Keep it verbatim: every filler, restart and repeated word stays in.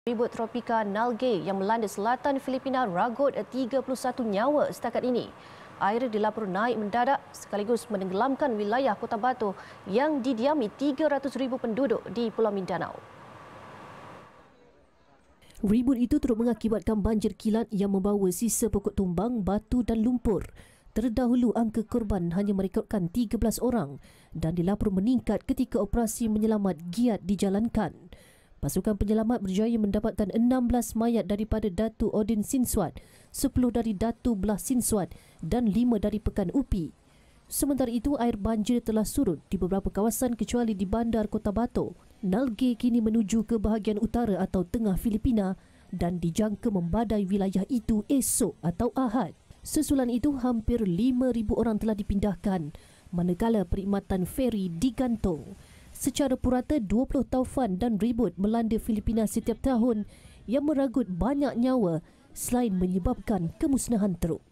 Ribut Tropika Nalgae yang melanda Selatan Filipina ragut tiga puluh satu nyawa setakat ini. Air dilaporkan naik mendadak sekaligus menenggelamkan wilayah Kota Batu yang didiami tiga ratus ribu penduduk di Pulau Mindanao. Ribut itu turut mengakibatkan banjir kilat yang membawa sisa pokok tumbang, batu dan lumpur. Terdahulu angka korban hanya merekodkan tiga belas orang dan dilaporkan meningkat ketika operasi menyelamat giat dijalankan. Pasukan penyelamat berjaya mendapatkan enam belas mayat daripada Datu Odin Sinswat, sepuluh dari Datu Belah Sinswat dan lima dari Pekan Upi. Sementara itu, air banjir telah surut di beberapa kawasan kecuali di bandar Kota Batu. Nalgae kini menuju ke bahagian utara atau tengah Filipina dan dijangka membadai wilayah itu esok atau Ahad. Sesulan itu, hampir lima ribu orang telah dipindahkan, manakala perkhidmatan feri digantung. Secara purata, dua puluh taufan dan ribut melanda Filipina setiap tahun yang meragut banyak nyawa selain menyebabkan kemusnahan teruk.